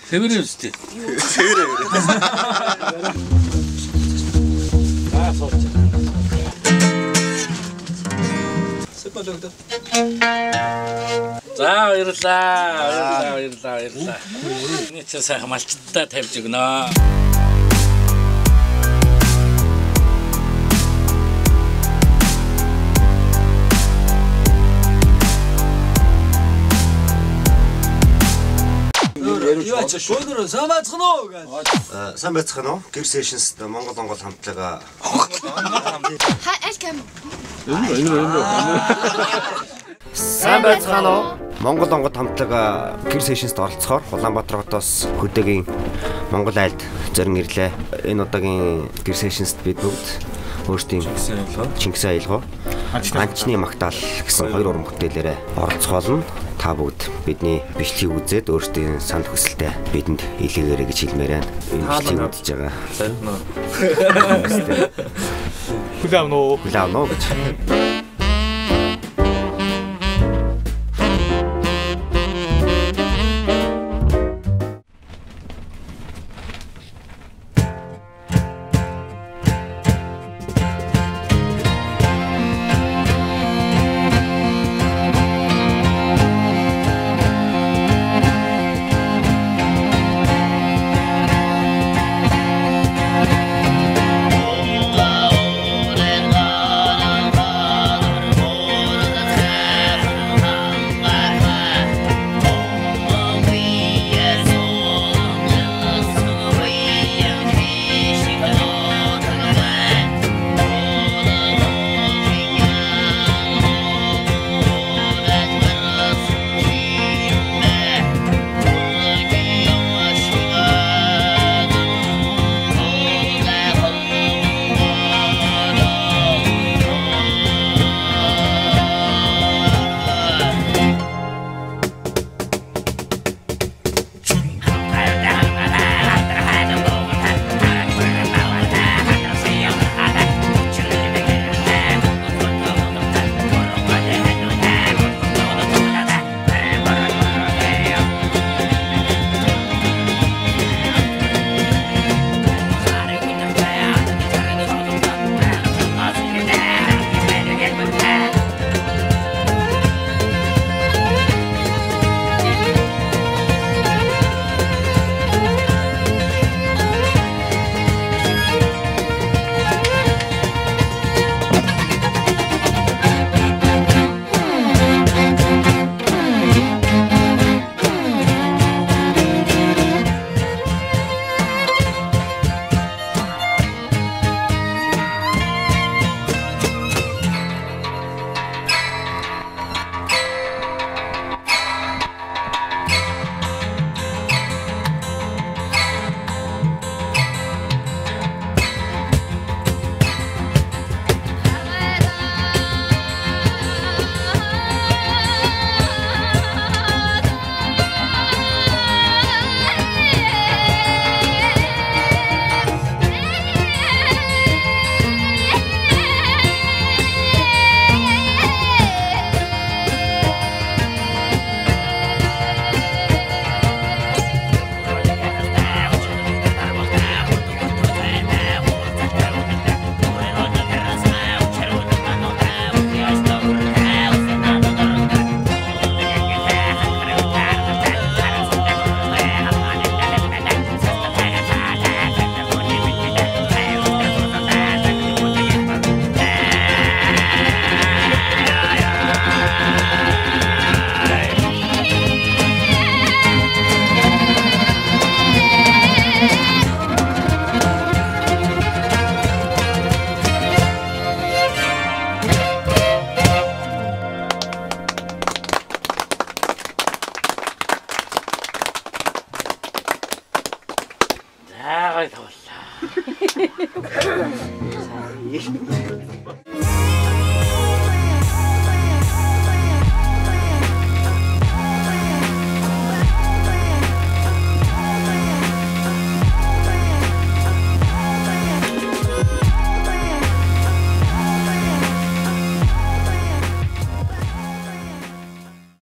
Сэвэрээ үстэй. Сэвэрээ. Сууч. Сэпэлэгдэ. За баярлаа. Эний ч сайхан малчтаа тавьж өгнө. Сайн байцгаана уу гэж. Сайн байцгаана уу? Ger Sessions Монгол Онгод хамтлага. Сайн байцгаана уу? Монгол Онгод хамтлага Ger Sessions-д оролцохоор Улаанбаатар хотоос хөдөөгийн Монгол айлд зорин ирлээ. Энэ удаагийн Ger Sessions-д бид бүгд өөрсдийн Чингис аялгаа анчны магтаал гэсэн хоёр уран бүтээлээрээ оролцох болно. Та бүгд бидний бичлэгийг үзээд өөрсдийн санд хүсэлтэд бидэнд илгээгээрэй гэж хэлмээр байна. Энэ бичлэгийг үзэж байгаа. Хүлээмнөө гэж.